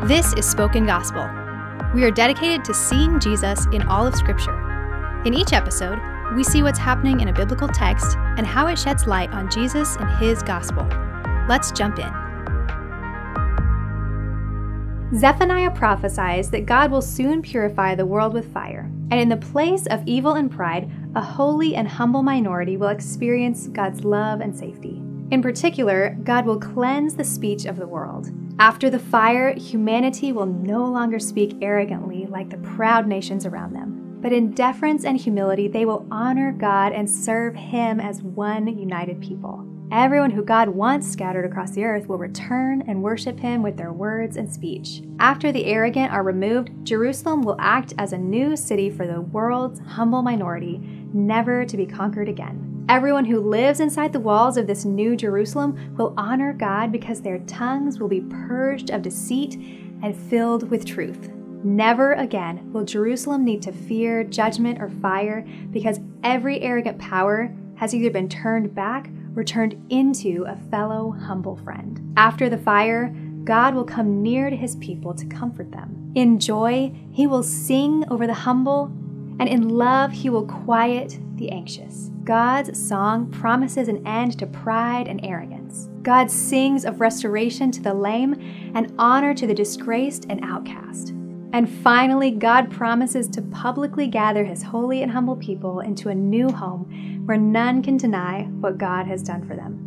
This is Spoken Gospel. We are dedicated to seeing Jesus in all of Scripture. In each episode, we see what's happening in a biblical text and how it sheds light on Jesus and His gospel. Let's jump in. Zephaniah prophesies that God will soon purify the world with fire, and in the place of evil and pride, a holy and humble minority will experience God's love and safety. In particular, God will cleanse the speech of the world. After the fire, humanity will no longer speak arrogantly like the proud nations around them, but in deference and humility they will honor God and serve Him as one united people. Everyone who God once scattered across the earth will return and worship Him with their words and speech. After the arrogant are removed, Jerusalem will act as a new city for the world's humble minority, never to be conquered again. Everyone who lives inside the walls of this new Jerusalem will honor God because their tongues will be purged of deceit and filled with truth. Never again will Jerusalem need to fear judgment or fire because every arrogant power has either been turned back or turned into a fellow humble friend. After the fire, God will come near to His people to comfort them. In joy, He will sing over the humble, and in love, He will quiet the anxious. God's song promises an end to pride and arrogance. God sings of restoration to the lame and honor to the disgraced and outcast. And finally, God promises to publicly gather His holy and humble people into a new home where none can deny what God has done for them.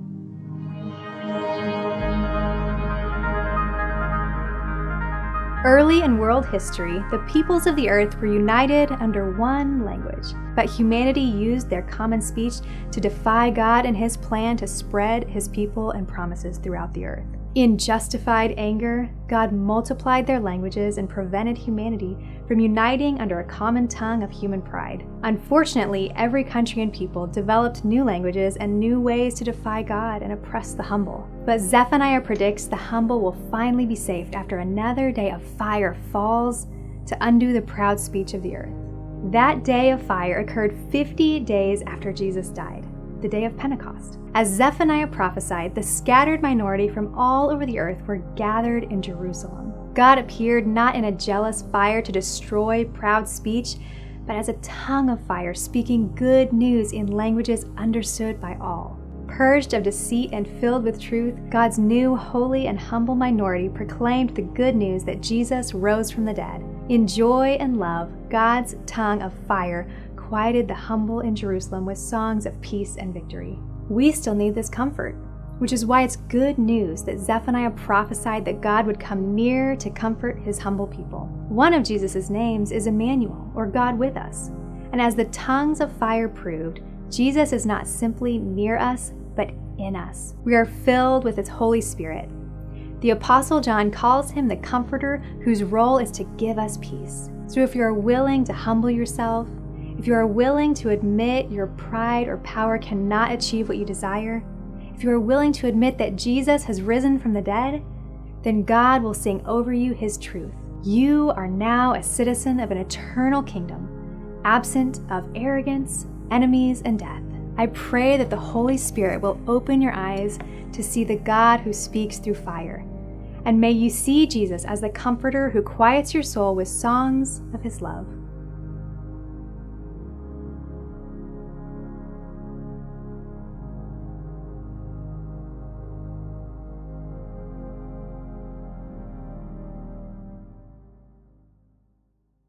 Early in world history, the peoples of the earth were united under one language, but humanity used their common speech to defy God and His plan to spread His people and promises throughout the earth. In justified anger, God multiplied their languages and prevented humanity from uniting under a common tongue of human pride. Unfortunately, every country and people developed new languages and new ways to defy God and oppress the humble. But Zephaniah predicts the humble will finally be saved after another day of fire falls to undo the proud speech of the earth. That day of fire occurred 50 days after Jesus died, the day of Pentecost. As Zephaniah prophesied, the scattered minority from all over the earth were gathered in Jerusalem. God appeared not in a jealous fire to destroy proud speech, but as a tongue of fire speaking good news in languages understood by all. Purged of deceit and filled with truth, God's new holy and humble minority proclaimed the good news that Jesus rose from the dead. In joy and love, God's tongue of fire quieted the humble in Jerusalem with songs of peace and victory. We still need this comfort, which is why it's good news that Zephaniah prophesied that God would come near to comfort His humble people. One of Jesus' names is Emmanuel, or God with us. And as the tongues of fire proved, Jesus is not simply near us, but in us. We are filled with His Holy Spirit. The Apostle John calls Him the Comforter, whose role is to give us peace. So if you are willing to humble yourself, if you are willing to admit your pride or power cannot achieve what you desire, if you are willing to admit that Jesus has risen from the dead, then God will sing over you His truth. You are now a citizen of an eternal kingdom, absent of arrogance, enemies, and death. I pray that the Holy Spirit will open your eyes to see the God who speaks through fire. And may you see Jesus as the comforter who quiets your soul with songs of His love.